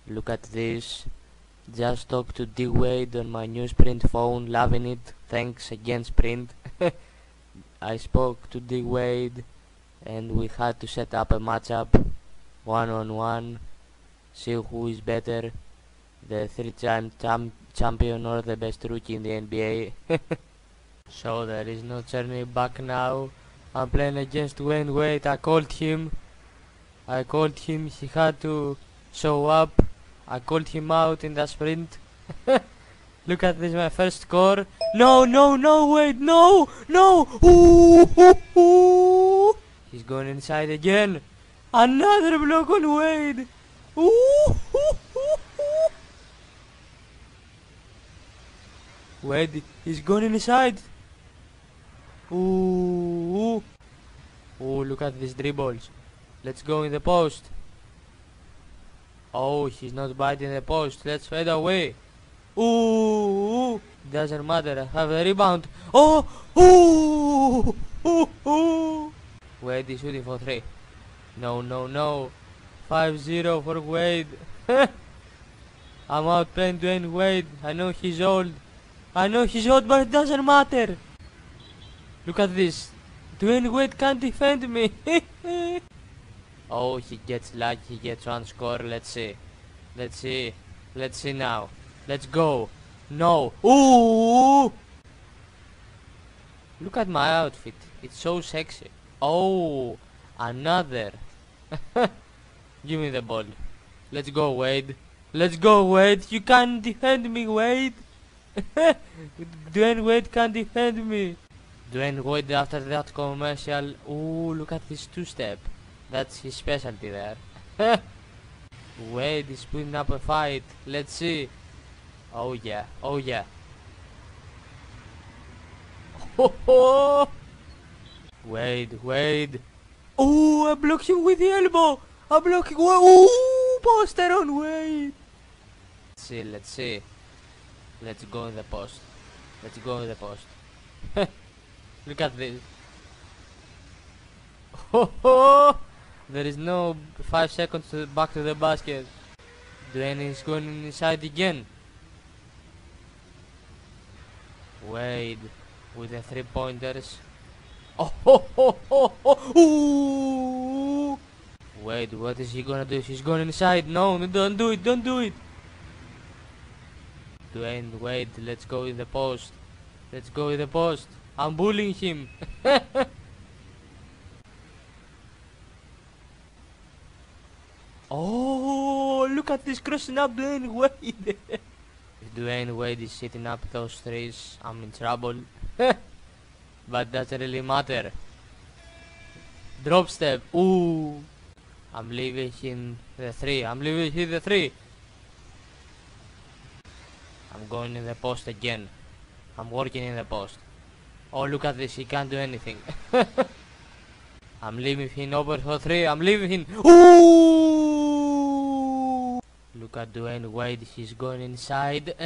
Look at this. Just talk to D-Wade on my new Sprint phone, loving it. Thanks again, Sprint. I spoke to D-Wade and we had to set up a matchup, one-on-one, see who is better, the three-time champion or the best rookie in the NBA. So there is no turning back now. I'm playing against Dwyane Wade. I called him, he had to show up. I called him out in the sprint. Look at this, my first score. No, Wade, no! Ooh. He's going inside again. Another block on Wade. Ooh. Wade, he's going inside. Ooh, look at these dribbles. Let's go in the post. Oh, he's not biting the post. Let's fade away. Ooh, doesn't matter. I have the rebound. Oh, Wade is shooting for 3. No. 5-0 for Wade. I'm out playing Dwyane Wade. I know he's old, but it doesn't matter. Look at this. Dwyane Wade can't defend me. Oh, he gets lucky, he gets one score. Let's see now. Let's go. No. Ooh. Look at my outfit. It's so sexy. Oh, another. Give me the ball. Let's go, Wade. You can't defend me, Wade. Dwyane Wade can't defend me. Dwyane Wade after that commercial. Ooh, look at this two-step. That's his specialty there. Wade is putting up a fight. Let's see. Oh yeah. Wade. Ooh, I blocked him with the elbow. Ooh, poster on Wade. Let's see. Let's go in the post. Look at this. There is no 5 seconds to back to the basket. Dwyane is going inside again. Wade with the 3-pointers. Ooh. Wade, what is he gonna do? He's going inside. No, don't do it. Dwyane Wade, let's go in the post. I'm bullying him. Oh, look at this crossing up Dwyane Wade. If Dwyane Wade is hitting up those threes, I'm in trouble. But doesn't really matter. Drop step. Ooh. I'm leaving him the 3. I'm going in the post again. I'm working in the post. Oh, look at this. He can't do anything. I'm leaving him over for 3. Ooh! Look at Dwyane Wade. He's going inside.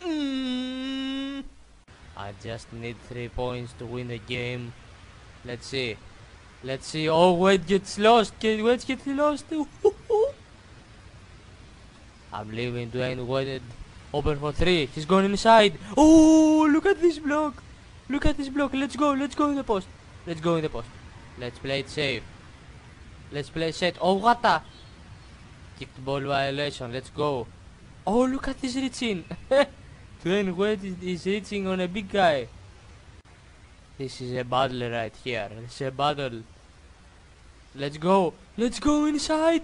I just need 3 points to win the game. Let's see. Oh, Wade gets lost. I'm leaving Dwyane Wade open for 3. He's going inside. Oh, look at this block. Let's go in the post. Let's play it safe. Let's play set. Oh, what the? Kicked ball violation. Let's go. Oh, look at this reaching. Dwyane Wade is reaching on a big guy. This is a battle right here. Let's go inside.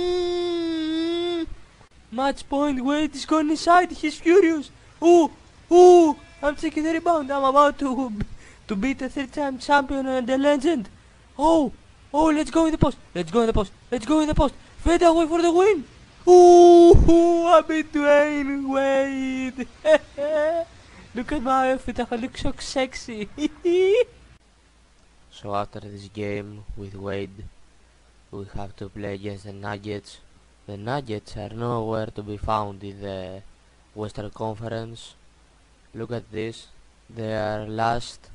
Match point. Wade is going inside. He's furious. Ooh. I'm taking the rebound. I'm about to beat the 3-time champion and the legend. Oh, let's go in the post. Fade away for the win. Ooh, I beat Dwyane Wade. Look at my outfit. I look so sexy. So after this game with Wade, we have to play against the Nuggets. The Nuggets are nowhere to be found in the Western Conference. Look at this. They are last.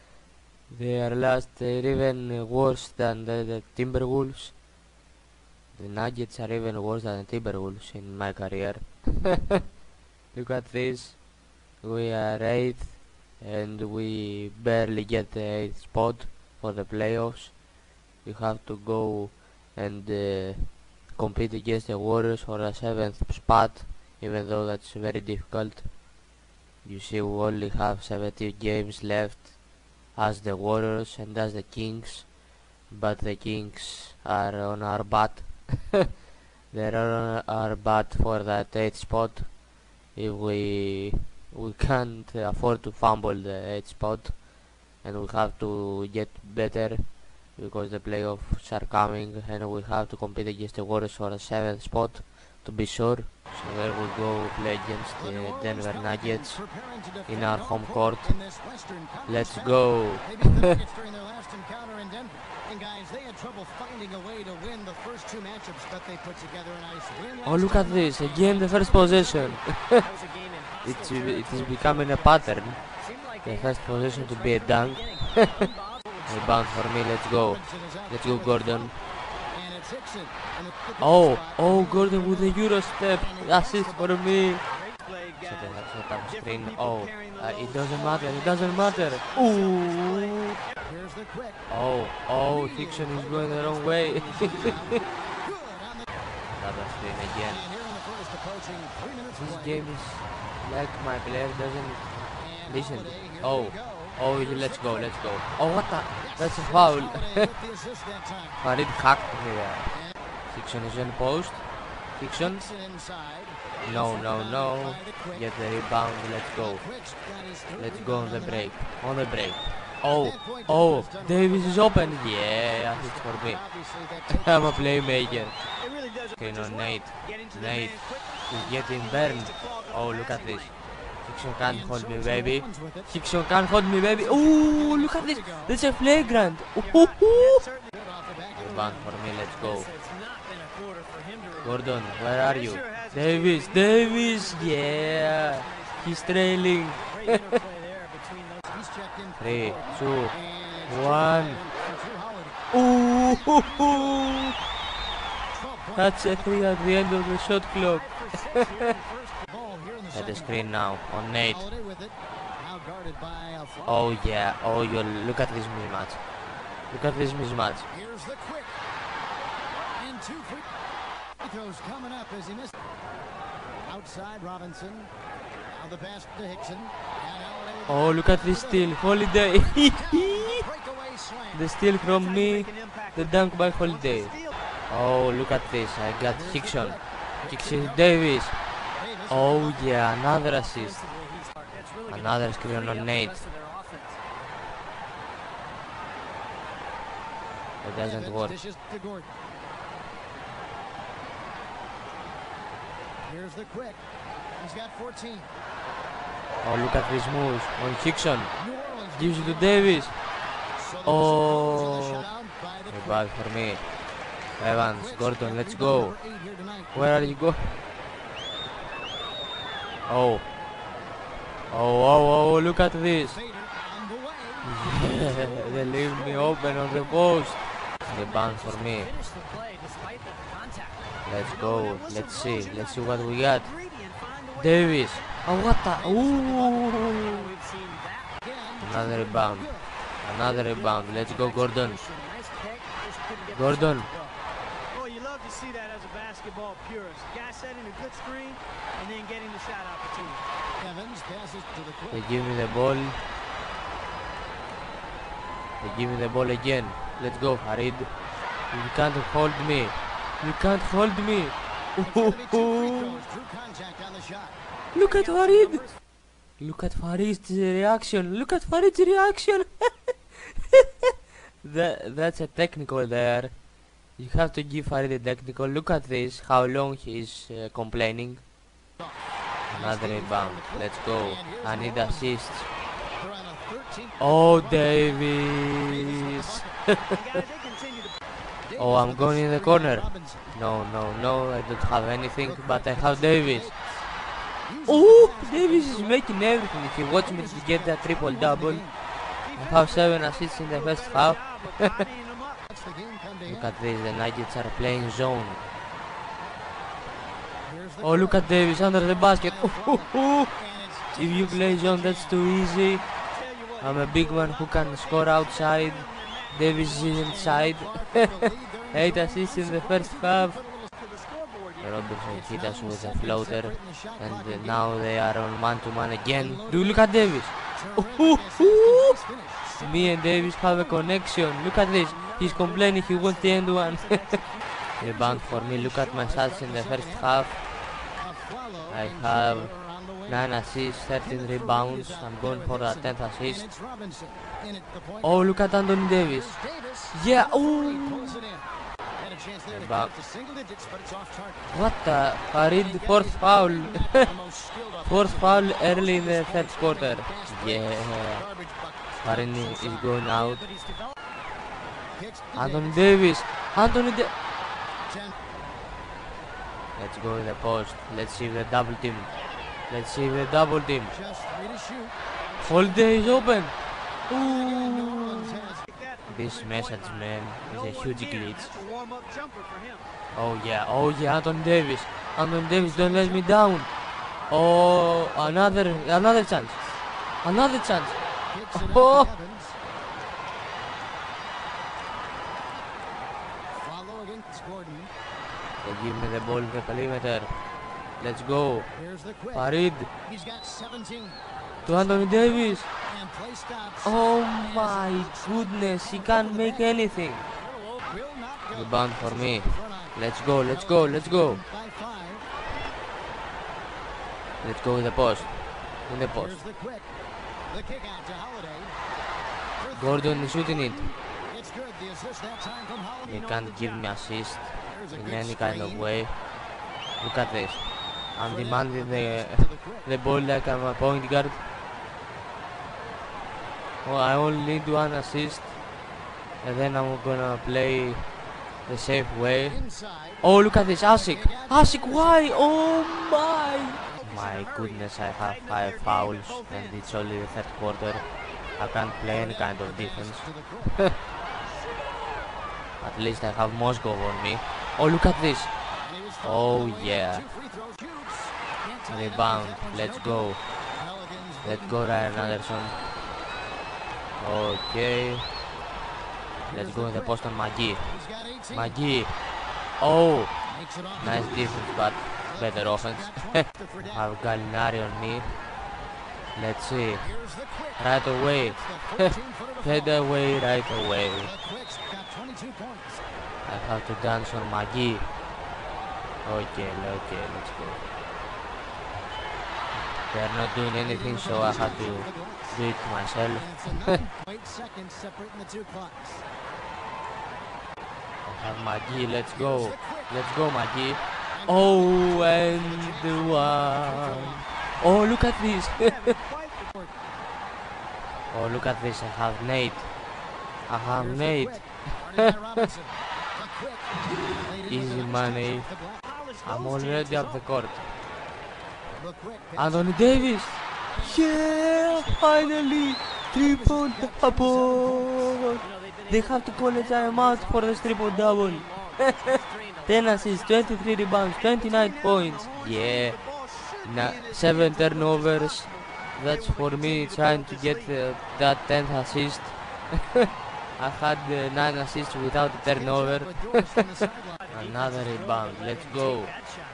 They're even worse than the Timberwolves. The Nuggets are even worse than the Timberwolves in my career. Look at this. We are 8th and we barely get the 8th spot for the playoffs. We have to go and compete against the Warriors for a 7th spot, even though that's very difficult. You see, we only have 70 games left as the Warriors and as the Kings, but the Kings are on our butt. They're on our butt for that 8th spot. If we can't afford to fumble the 8th spot, and we have to get better because the playoffs are coming, and we have to compete against the Warriors for a 7th spot to be sure. So there we go, play against the Denver Nuggets in our home court. Let's go. Oh, look at this, again the first possession. It is becoming a pattern. The first possession to be a dunk. Rebound for me, let's go. Let's go, Gordon. Oh, Gordon with the Euro step. Assist for me. Set up screen. Oh, it doesn't matter. Ooh. Oh, Fiction is going the wrong way. Another screen again. This game is like my player doesn't listen. Oh, let's go. Oh, what the? That's a foul. Farid hacked me there. Fiction is on post. Fiction. No. Get the rebound. Let's go on the break. Oh, Davis is open. Yeah, it's for me. I'm a playmaker. Okay, no, Nate is getting burned. Oh, look at this. Fiction can't hold me, baby. Ooh, look at this. That's a flagrant. Rebound for me, let's go. Gordon, where are you? Davis, yeah. He's trailing. 3, 2, 1. Ooh, that's a 3 at the end of the shot clock. At the screen now on Nate. Oh yeah, look at this mismatch. Coming up as he missed. Outside Robinson. Now the pass to Hickson. Oh, look at this steal, Holiday. The steal from me, the dunk by Holiday. Oh, look at this, I got Hickson Davis. Oh yeah, another assist. Another screen on Nate. It doesn't work. Here's the quick. He's got 14. Oh, look at these moves on Hickson. Gives it to Davis. Oh, bad for me. Evans, Gordon, let's go. Where are you going? Oh, look at this. Yeah, they leave me open on the post. The ban for me. Let's go. Let's see what we got. Davis. Oh, what the? Ooh. Another rebound. Let's go, Gordon. Oh, you love to see that as a basketball purist. Guy setting a good screen and then getting the shot opportunity. Evans passes to the quick. They give me the ball again. Let's go, Farid. You can't hold me. Look at Farid. Look at Farid's reaction. That's a technical there. You have to give Farid a technical. Look at this, how long he's complaining. Another rebound. Let's go. I need assists. Oh, Davis. Oh, I'm going in the corner. No, I don't have anything, but I have Davis. Oh, Davis is making everything. If you watch me to get that triple-double, I have 7 assists in the first half. Look at this, the Nuggets are playing zone. Oh, look at Davis under the basket. If you play zone, that's too easy. I'm a big man who can score outside. Davis is inside. 8 assists in the first half. Robertson hit us with a floater, and now they are on man-to-man again. Do you look at Davis? Me and Davis have a connection. Look at this. He's complaining he wants the end one. Rebound for me. Look at my stats in the first half. I have 9 assists, 13 rebounds. I'm going for a 10th assist. Oh, look at Anthony Davis. Yeah. Oh. What the? Farid, fourth foul. Fourth foul early in the third quarter. Yeah. Farid is going out. Anthony Davis. Let's go in the post. Let's see the double team. Holiday is open. Ooh. This message, man, is a huge glitch. Oh yeah, Anthony Davis. Don't let me down. Oh, another chance. Oh. They give me the ball in the perimeter. Let's go. Farid. To Anthony Davis. Oh my goodness, he can't make anything. Rebound for me. Let's go. Let's go in the post. Gordon is shooting it. He can't give me assist in any kind of way. Look at this. I'm demanding the ball like I'm a point guard. Well, I only need 1 assist, and then I'm gonna play the safe way. Oh, look at this, Asik, why? Oh my goodness, I have 5 fouls, and it's only the third quarter. I can't play any kind of defense. At least I have Moscow on me. Oh, look at this. Oh yeah. Rebound. Let's go, Ryan Anderson. Okay. Let's go in the post on Magee. Oh, nice defense, but better offense. Have Gallinari on me. Let's see. Right away. Fade away, right away. I have to dance on Magee. Okay, let's go. They're not doing anything, so I have to do it myself. I have Magee, let's go Magee. Oh, and the one. Oh, look at this. Oh, look at this, I have Nate. Easy money. I'm already up the court. Anthony Davis. Yeah, finally. 3-point double. They have to call a timeout for the triple double. 10 assists, 23 rebounds, 29 points. Yeah. 7 turnovers. That's for me trying to get that 10th assist. I had 9 assists without a turnover. Another rebound. Let's go.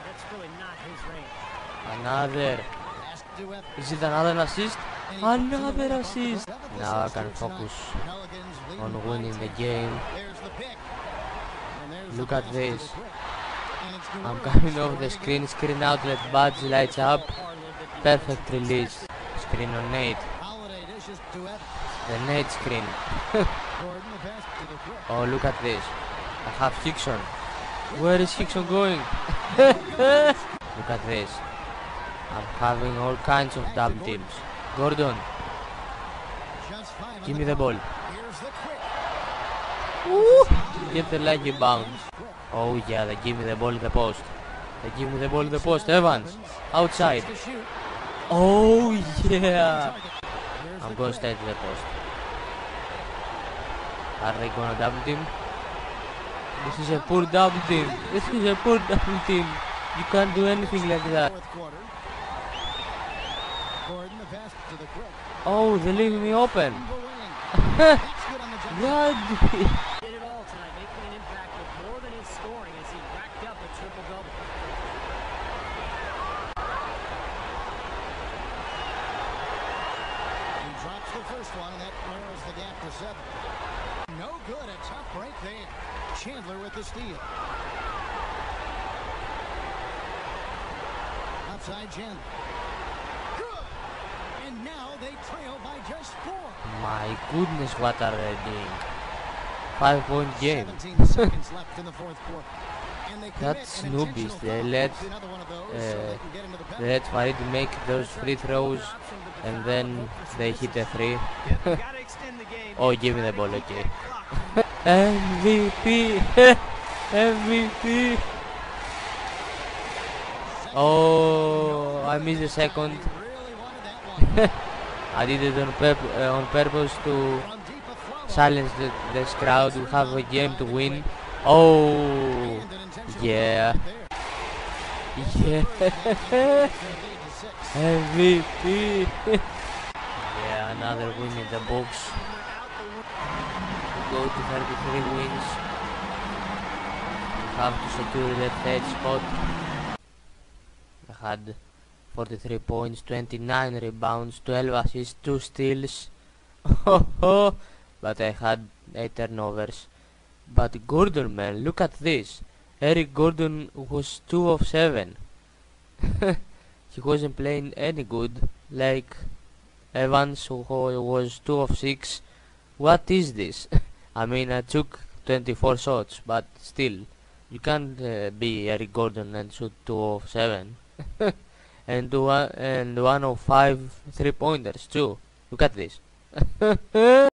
Another. Is it another assist? Another assist. Now I can focus on winning the game. Look at this. I'm coming off the screen outlet, badge lights up. Perfect release. Screen on Nate. The Nate screen. Oh, look at this. I have Hickson. Where is Hickson going? Look at this. I'm having all kinds of double teams. Gordon. Give me the ball. Woo! Get the lucky bounce. Oh yeah, they give me the ball in the post. Evans. Outside. Oh yeah. I'm going straight to the post. Are they gonna double team? This is a poor double team. You can't do anything like that. Fourth quarter. Gordon, the pass to the quick. Oh, they leave me open. That's good on the jump. God. Did it all tonight, making an impact with more than his scoring as he racked up a triple-double. He drops the first one, and that narrows the gap to 7. No good. A tough break there. Chandler with the steal. Outside Chandler. Good. And now they trail by just 4. My goodness, what are they doing? 5-point game. 17 seconds left in the fourth quarter. And they commit That's an noobies. intentional They foul. let Another one of those so they can get into the penalty. they let Farid make those free throws, and then they hit a 3. Yep, you gotta extend the game. Oh, give me the ball, Gotta keep okay. that clock. MVP. MVP. Oh, I missed a second. He really wanted that one. I did it on purpose to From deep a throw. silence this crowd. We have a game to win. Oh, And an intentional yeah. foul right Yeah. there. MVP. Yeah, another win in the books. Go to 33 wins. We have to secure the third spot. I had 43 points, 29 rebounds, 12 assists, 2 steals. But I had 8 turnovers. But Gordon, man, look at this. Eric Gordon was 2 of 7. He wasn't playing any good, like Evans, who was 2 of 6. What is this? I mean, I took 24 shots, but still, you can't be Eric Gordon and shoot 2 of 7. and 1 of 5 3-pointers too. Look at this.